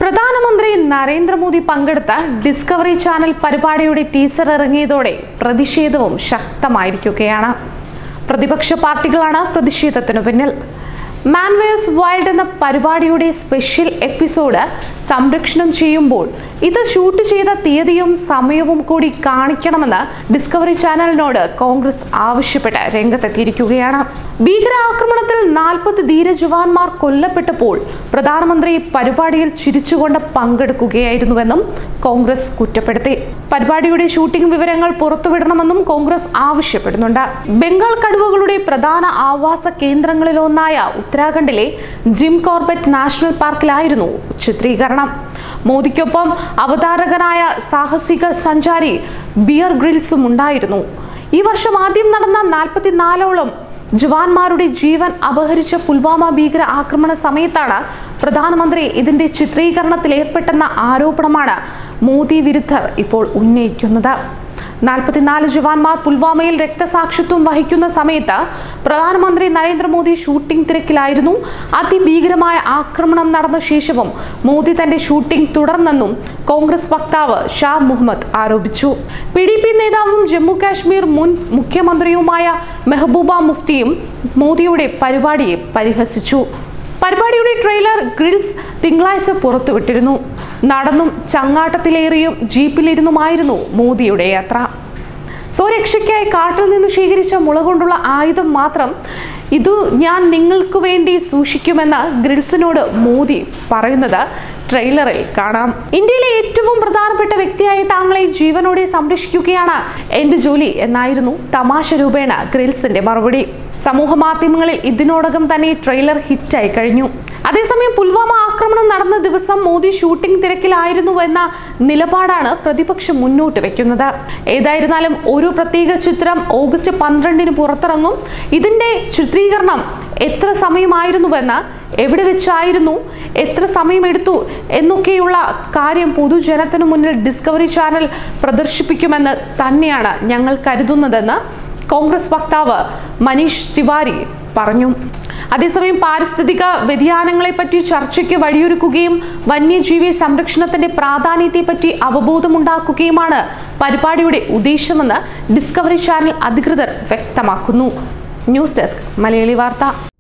പ്രധാനമന്ത്രി നരേന്ദ്രമോദി പങ്കെടുത്ത Discovery channel പരിപാടിയുടെ ടീസർ ഇറങ്ങിയതോടെ പ്രതിഷേധവും ശക്തമായിരിക്കുകയാണ്. പ്രതിപക്ഷ പാർട്ടികളാണ് പ്രതിഷേധത്തിനു പിന്നിൽ. മാൻ വേഴ്സ് വൈൽഡ് എന്ന പരിപാടിയുടെ സ്പെഷ്യൽ എപ്പിസോഡ് സംരക്ഷണം ചെയ്യുമ്പോൾ ഇത് ഷൂട്ട് ചെയ്ത തീയതിയും സമയവും കൂടി കാണിക്കണമെന്ന് ഡിസ്കവറി ചാനലിനോട് കോൺഗ്രസ് ആവശ്യപ്പെട്ട് രംഗത്തെത്തിയിരിക്കുകയാണ്. ഭീകരാക്രമണത്തിൽ 40 ധീര ജവാന്മാർ കൊല്ലപ്പെട്ടപ്പോൾ പ്രധാനമന്ത്രി പരിപാടിയിൽ ചിരിച്ചുകൊണ്ട് പങ്കെടുക്കുകയായിരുന്നുവെന്നും കോൺഗ്രസ് കുറ്റപ്പെടുത്തി. പരിപാടിയുടെ ഷൂട്ടിംഗ് വിവരങ്ങൾ പുറത്തുവിടണമെന്നും കോൺഗ്രസ് ആവശ്യപ്പെടുന്നുണ്ട്. ബംഗാൾ കടുവകളുടെ പ്രധാന ആവാസ കേന്ദ്രങ്ങളിലൊന്നായ ഉത്തരാഖണ്ഡിലെ ജിം കോർബറ്റ് നാഷണൽ പാർക്കിലായിരുന്നു ചിത്രീകരണം. മോദിക്കൊപ്പം അവതാരകനായ സാഹസിക സഞ്ചാരി ബിയർ ഗ്രിൽസും ഉണ്ടായിരുന്നു. ഈ വർഷം ആദ്യം നടന്ന 44ഓളം ജവാന്മാരുടെ ജീവൻ അപഹരിച്ച പുൽവാമ ഭീകര ആക്രമണ സമയത്താണ് പ്രധാനമന്ത്രി ഇതിന്റെ ചിത്രീകരണത്തിൽ ഏർപ്പെട്ടെന്ന ആരോപണമാണ് മോദി വിരുദ്ധർ ഇപ്പോൾ ഉന്നയിക്കുന്നത്. 44 ജവാന്മാർ പുൽവാമയിൽ രക്തസാക്ഷിത്വം വഹിക്കുന്ന സമയത്ത് പ്രധാനമന്ത്രി നരേന്ദ്രമോദി ഷൂട്ടിംഗ് തിരക്കിലായിരുന്നു. അതിഭീകരമായ ആക്രമണം നടന്ന ശേഷവും മോദി തന്റെ ഷൂട്ടിംഗ് തുടർന്നെന്നും കോൺഗ്രസ് വക്താവ് ഷാ മുഹമ്മദ് ആരോപിച്ചു. PDP നേതാവും ജമ്മു കാശ്മീർ മുൻ മുഖ്യമന്ത്രിയുമായ മെഹബൂബ മുഫ്തിയും മോദിയുടെ പരിപാടിയെ പരിഹസിച്ചു. പരിപാടിയുടെ ട്രെയിലർ ഗ്രിൽസ് തിങ്കളാഴ്ച പുറത്തുവിട്ടിരുന്നു. നടന്നും ചങ്ങാട്ടത്തിലേറിയും ജീപ്പിലിരുന്നുമായിരുന്നു മോദിയുടെ യാത്ര. സ്വരക്ഷയ്ക്കായി കാട്ടിൽ നിന്ന് ശേഖരിച്ച മുള കൊണ്ടുള്ള ആയുധം മാത്രം ഇതു ഞാൻ നിങ്ങൾക്ക് വേണ്ടി സൂക്ഷിക്കുമെന്ന് ഗ്രിൽസിനോട് മോദി പറയുന്നത് ട്രെയിലറിൽ കാണാം. ഇന്ത്യയിലെ ഏറ്റവും പ്രധാനപ്പെട്ട വ്യക്തിയായി താങ്കളെ ജീവനോടെ സംരക്ഷിക്കുകയാണ് എന്റെ ജോലി എന്നായിരുന്നു തമാശ രൂപേണ ഗ്രിൽസിന്റെ മറുപടി. സമൂഹ മാധ്യമങ്ങളിൽ ഇതിനോടകം തന്നെ ട്രെയിലർ ഹിറ്റായി കഴിഞ്ഞു. അതേസമയം പുൽവാമ ആക്രമണം നടന്ന ദിവസം മോദി ഷൂട്ടിംഗ് തിരക്കിലായിരുന്നു എന്ന നിലപാടാണ് പ്രതിപക്ഷം മുന്നോട്ട് വെക്കുന്നത്. ഏതായിരുന്നാലും ഒരു പ്രത്യേക ചിത്രം ഓഗസ്റ്റ് 12-ന് പുറത്തിറങ്ങും. ഇതിന്റെ ചിത്രീകരണം എത്ര സമയമായിരുന്നുവെന്ന്, എവിടെ വെച്ചായിരുന്നു, എത്ര സമയമെടുത്തു എന്നൊക്കെയുള്ള കാര്യം പൊതുജനത്തിനു മുന്നിൽ ഡിസ്കവറി ചാനൽ പ്രദർശിപ്പിക്കുമെന്ന് തന്നെയാണ് ഞങ്ങൾ കരുതുന്നതെന്ന് കോൺഗ്രസ് വക്താവ് മനീഷ് തിവാരി പറഞ്ഞു. അതേസമയം പാരിസ്ഥിതിക വ്യതിയാനങ്ങളെപ്പറ്റി ചർച്ചയ്ക്ക് വഴിയൊരുക്കുകയും വന്യജീവി സംരക്ഷണത്തിന്റെ പ്രാധാന്യത്തെപ്പറ്റി അവബോധമുണ്ടാക്കുകയുമാണ് പരിപാടിയുടെ ഉദ്ദേശമെന്ന് ഡിസ്കവറി ചാനൽ അധികൃതർ വ്യക്തമാക്കുന്നു. ന്യൂസ് ഡെസ്ക് മലയാളി വാർത്ത.